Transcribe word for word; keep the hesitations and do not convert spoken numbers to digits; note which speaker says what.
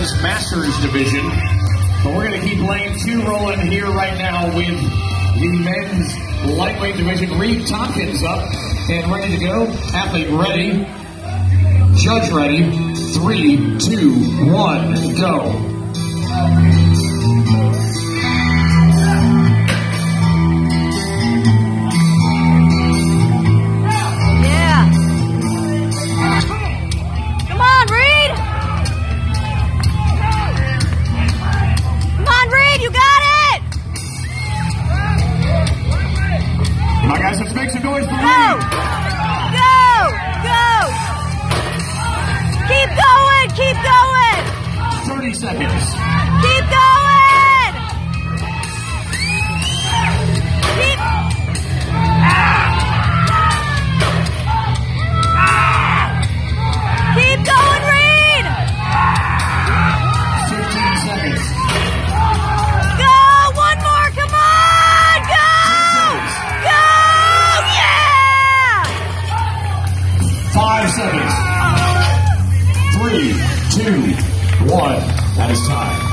Speaker 1: women's masters division. But we're going to keep lane two rolling here right now with the men's lightweight division. Reed Tompkins up and ready to go. Athlete ready. Judge ready. Three, two, one, go. My guys, let's make some noise for
Speaker 2: Go! Go! Go! Keep going! Keep going!
Speaker 1: thirty seconds.
Speaker 2: Keep going! Keep... Keep going, Reed!
Speaker 1: fifteen seconds.
Speaker 2: Go! One more! Come on! Go! Go!
Speaker 1: Five seconds. Three, two, one. That is time.